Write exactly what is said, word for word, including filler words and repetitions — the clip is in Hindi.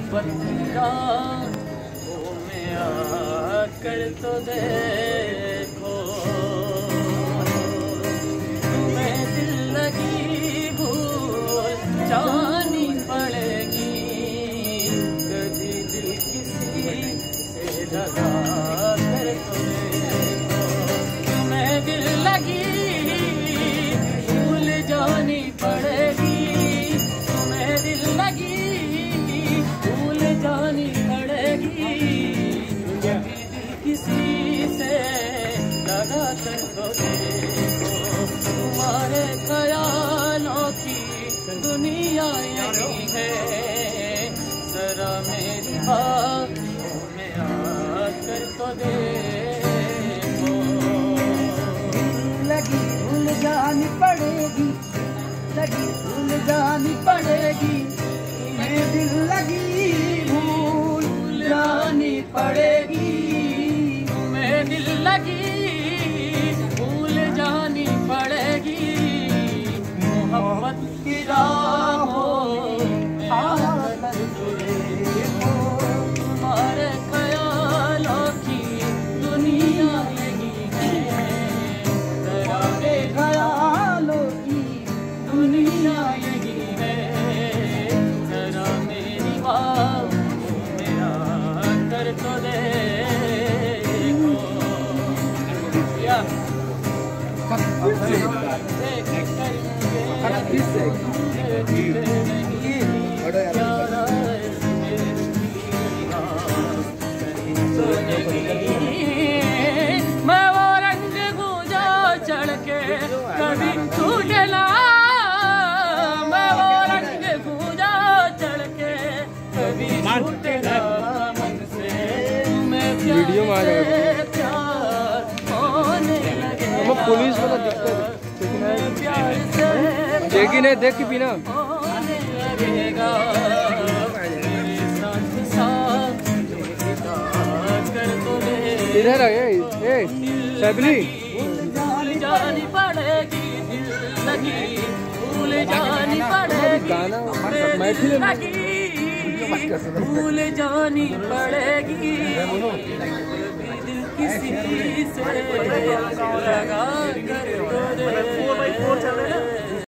मोहब्बत की राहों में आकर तो देखो, तुम्हें दिल लगी भूल जानी पड़ेगी, कभी दिल किसी से लगा कर तो देखो, तुम्हें दिल लगी भूल जानी पड़ेगी, तुम्हें दिल लगी भूल जानी पड़ेगी, कभी दिल किसी से लगा कर तो देखो, तुम्हारे ख्यालों की दुनिया यही है, जरा मेरी बातों में आकर तो देखो, लगी भूल जानी पड़ेगी, लगी भूल जानी पड़ेगी, तुम्हें दिल लगी भूल जानी पड़ेगी, तुम्हें दिल लगी भूल जानी पड़ेगी, मोहब्बत की राहों में आकर तो देखो, तुम्हारे ख्यालों की दुनिया यही है, जरा मेरे ख्यालों की दुनिया यही है, जरा मेरी बातों में आकर तो देखो, या मैं वो रंग गुजा चढ़ के कभी टूटे ना, मैं वो रंग गुजा चढ़ के कभी टूटे ना मन से, मैं वीडियो में आ प्यार होने लगे, पुलिस वाला दिखता है, प्यार से जेगी ने देख के पीना होने लगेगा, मेरे साथ साथ कर तो दे, इधर है ए शबली, भूल जानी पड़ेगी, दिल लगी भूल जानी पड़ेगी, गाना दिल लगी भूल जानी पड़ेगी, दिल किसी से लगा कर तो दे।